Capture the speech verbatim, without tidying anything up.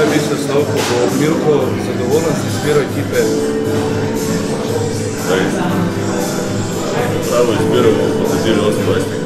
Kaj misliš, Slavko, bo Milko zadovoljen z izbiro ekipe? Pravo izbiro bomo potrdili osemindvajsetega